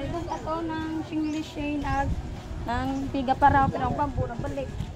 Ito ato ng English Shane ag ng tiga para pero ang bambu na balik.